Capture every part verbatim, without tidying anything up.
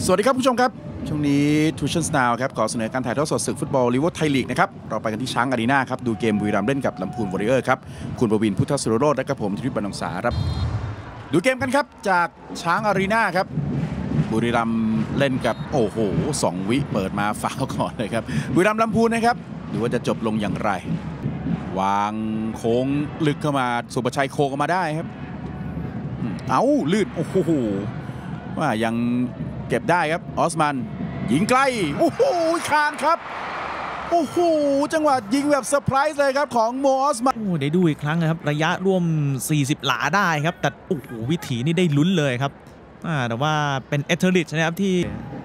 สวัสดีครับผู้ชมครับช่วงนี้ทูชั่นสนาวครับขอเสนอการถ่ายทอดสดศึกฟุตบอลลีเวอร์ไทยลีกนะครับเราไปกันที่ช้างอารีนาครับดูเกมบุรีรัมย์เล่นกับลำพูนวอริเออร์ครับคุณประวินพุทธสุรโรจน์และกับผมธีรวิทย์ บรรณงษาครับดูเกมกันครับจากช้างอารีนาครับบุรีรัมย์เล่นกับโอ้โหสองวิเปิดมาฟาวล์ก่อนเลยครับบุรีรัมย์ลำพูนนะครับดูว่าจะจบลงอย่างไรวางโค้งลึกเข้ามาสุประชัยโค้งออกมาได้ครับเอาลื่นโอ้โหว่ายังเก็บได้ครับออสมันยิงไกลโอ้โหคานครับโอ้โหจังหวะยิงแบบเซอร์ไพรส์เลยครับของโมออสมันโอ้ได้ดูอีกครั้งนะครับระยะร่วมสี่สิบหลาได้ครับแต่โอ้โหวิถีนี่ได้ลุ้นเลยครับแต่ว่าเป็นเอเทอริชนะครับที่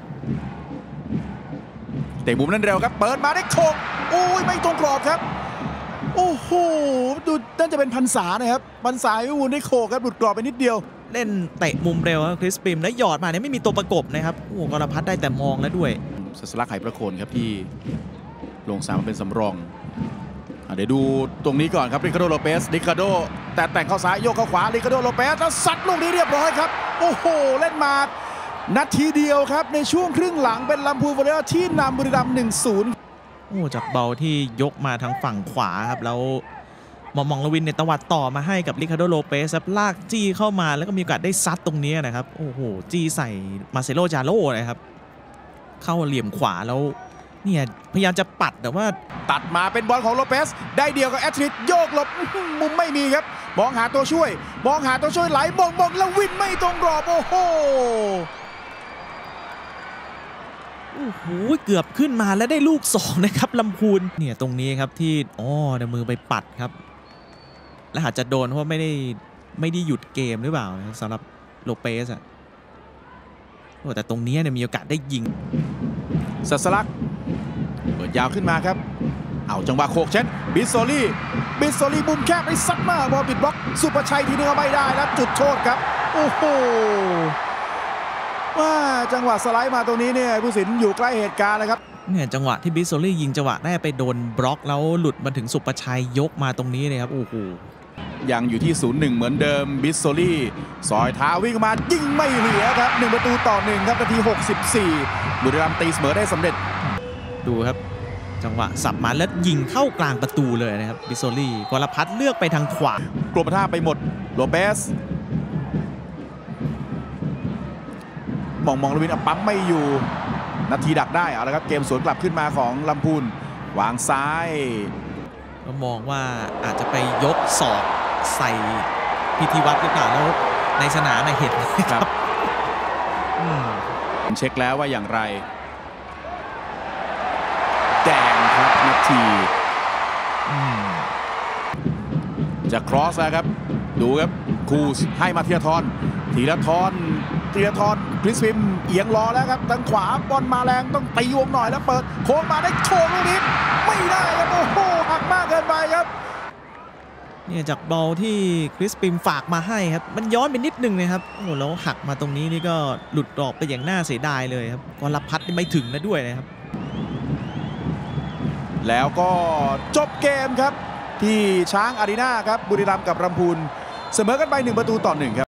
เตะมุมนั้นเร็วครับเปิดมาได้โขกโอ้ยไม่ตรงกรอบครับโอ้โหดูน่าจะเป็นพันษานะครับพันษาวิวูลได้โขกครับหลุดกรอบไปนิดเดียวเล่นเตะมุมเร็วคริสปิมแล้วหยอดมาเนี่ยไม่มีตัวประกบนะครับโอ้กรพัฒน์ได้แต่มองแล้วด้วยสัสลักไห่ประโคนครับที่ลงสามเป็นสำรองเดี๋ยวดูตรงนี้ก่อนครับริคาร์โดโลเปสริคาร์โดแต่แต่งเข้าซ้ายโยกเข้าขวาริคาร์โดโลเปสแล้วซัดลูกนี้เรียบร้อยครับโอ้โหเล่นมานาทีเดียวครับในช่วงครึ่งหลังเป็นลำพูนวอริเออร์ที่นำบุรีรัมย์ หนึ่งศูนย์โอ้จากเบาที่ยกมาทางฝั่งขวาครับแล้วมองมองลวินเนี่ยตวัดต่อมาให้กับริคาร์โดโลเปสลากจี้เข้ามาแล้วก็มีโอกาสได้ซัดตรงนี้นะครับโอ้โหจี้ใส่มาเซโลจาโร่นะครับเข้าเหลี่ยมขวาแล้วเนี่ยพยายามจะปัดแต่ว่าตัดมาเป็นบอลของโลเปสได้เดียวกับแอตริดโยกหลบมุมไม่มีครับมองหาตัวช่วยมองหาตัวช่วยไหลมองมองแล้ววินไม่ตรงกรอบโอ้โหโอ้โหเกือบขึ้นมาแล้วได้ลูกสองนะครับลำพูนเนี่ยตรงนี้ครับที่อ๋อเดี๋ยวมือไปปัดครับและอาจจะโดนเพราะไม่ได้ไม่ได้หยุดเกมหรือเปล่าสำหรับโลเปสอะแต่ตรงนี้เนี่ยมีโอกาสได้ยิงสัสลักเปิดยาวขึ้นมาครับเอาจังหวะโขกเช็ดบิสโซลี่บิสโซลี่มุมแคบไปซัดมาบอลปิดบล็อกสุประชัยทีนึงเอาไม่ได้แล้วจุดโทษครับโอ้โหว่าจังหวะสไลด์มาตรงนี้เนี่ยผู้สินอยู่ใกล้เหตุการณ์เลยครับเนี่ยจังหวะที่บิสโซลี่ยิงจังหวะได้ไปโดนบล็อกแล้วหลุดมาถึงสุประชัยยกมาตรงนี้เลยครับโอ้โหยังอยู่ที่ ศูนย์หนึ่ง เหมือนเดิมบิสโซลี่ซอยเท้าวิ่งมายิงไม่เหลือครับหนึ่งประตูต่อหนึ่งครับนาทีหกสิบสี่บุรีรัมย์ตีเสมอได้สำเร็จดูครับจังหวะสับมาแล้วยิงเข้ากลางประตูเลยนะครับบิสโซลี่กรพัฒน์เลือกไปทางขวากลมท่าไปหมดโลเปสมองมองลวินปั๊มไม่อยู่นาทีดักได้เอาละครับเกมสวนกลับขึ้นมาของลำพูนวางซ้ายก็มองว่าอาจจะไปยกศอกใส่พิธีวัตรหรือเปล่าแล้วในสนามเห็นครับเช็คแล้วว่าอย่างไรแดงครับนาทีจะครอสแล้วครับดูครับคูสให้มาเทียทอนทีละทอนเทียทอนคริสฟิมเอียงรอแล้วครับทางขวาบอลมาแรงต้องตีวงหน่อยแล้วเปิดโค้งมาได้โชว์ลูกนี้ไม่ได้ครับโอ้โหหักมากเกินไปครับเนี่ยจากบอลที่คริสปิมฝากมาให้ครับมันย้อนไปนิดนึงนะครับโอ้แล้วหักมาตรงนี้นี่ก็หลุดออกไปอย่างน่าเสียดายเลยครับกรพัฒน์ไม่ถึงนะด้วยนะครับแล้วก็จบเกมครับที่ช้างอารีนาครับบุรีรัมย์กับลำพูนเสมอกันไปหนึ่งประตูต่อหนึ่งครับ